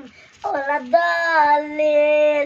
ولا الضالين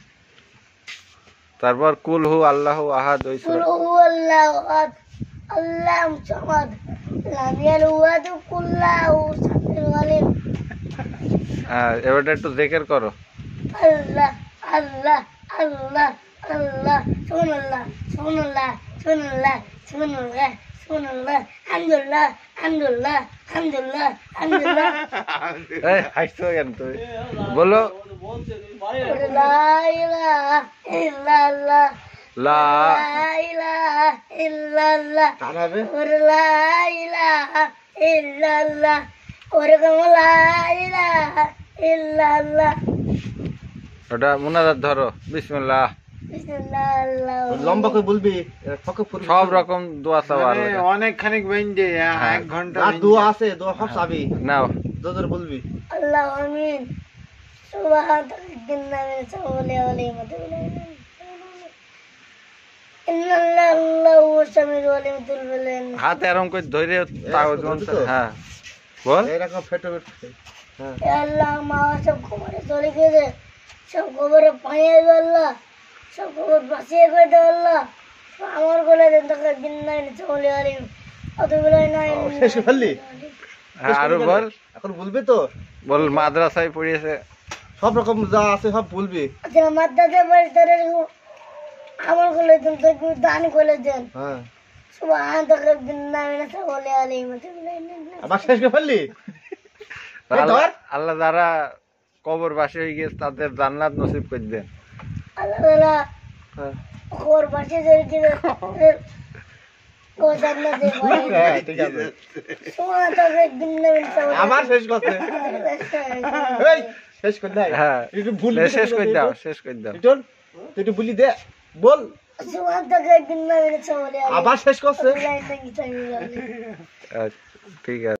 তারপর কুল হু আল্লাহু আহাদ ওই قل সূরা هو الله أحد الله الصمد لم يلد ولد يكن له سميع عليم এবারে একটু জিকির করো الله الله الله الله سبحان الله سبحان الله سبحان الله سبحان الله سبحان الله الحمد لله الحمد لله الحمد لله الحمد لله এই হাসছো কেন তুমি বলো لا إله إلا الله লা لا إله إلا الله কানাবে لا إله إلا الله ورقم لا إله إلا الله ওটা মুনাজাত ধরো বিসমিল্লাহ بسم الله الله লম্বা করে বলবি ফকে ফুল সব রকম দোয়া চাওয়ার অনেক খানিক বাইন্দে এক ঘন্টা আর দোয়া আছে দোয়া সব চাবি নাও দোদর বলবি الله آمين سبحانك إنا من سولي وليم إن الله الله هو السميع العليم تلبلين হাত এরকম করে ধরে তাও হ্যাঁ বল এরকম ফেটো হ্যাঁ يا الله ما سب خبر চলে গেছে সব খবরে পাইয়ে দাও আল্লাহ সব খবর বাঁচিয়ে করে দাও আল্লাহ আমার গলা দেন তোকে দিন নাই চলে আলিম অতগুলো নাই শেষ ফেললি হ্যাঁ আরো বল এখন বলবি তো বল মাদ্রাসায় পড়িয়েছে সব রকম যা আছে সব বলবি আচ্ছা মাদ্রাসা পরিসরে আমার গলা দেন তোকে দান করে দেন হ্যাঁ সুবহান তোকে দিন নাই চলে আলিম আবার শেষ করে ফেললি এই ধর। আল্লাহ যারা কবরবাসী হয়ে গেছে তাদের জান্নাত নসিব করে দেন আল্লাহ হ্যাঁ। খবর বাঁচে চলে গেছে ও জান্নাতে হ্যাঁ ঠিক আছে সুবহান তোকে দিন নাই চলে আবার শেষ করতে এই শেষ করে দে হ্যাঁ একটু ভুল শেষ করে দাও শেষ করে দাও একটু তুই একটু বলি দে বল সুবহান তোকে দিন নাই চলে আলিম আবার শেষ করছে আচ্ছা ঠিক আছে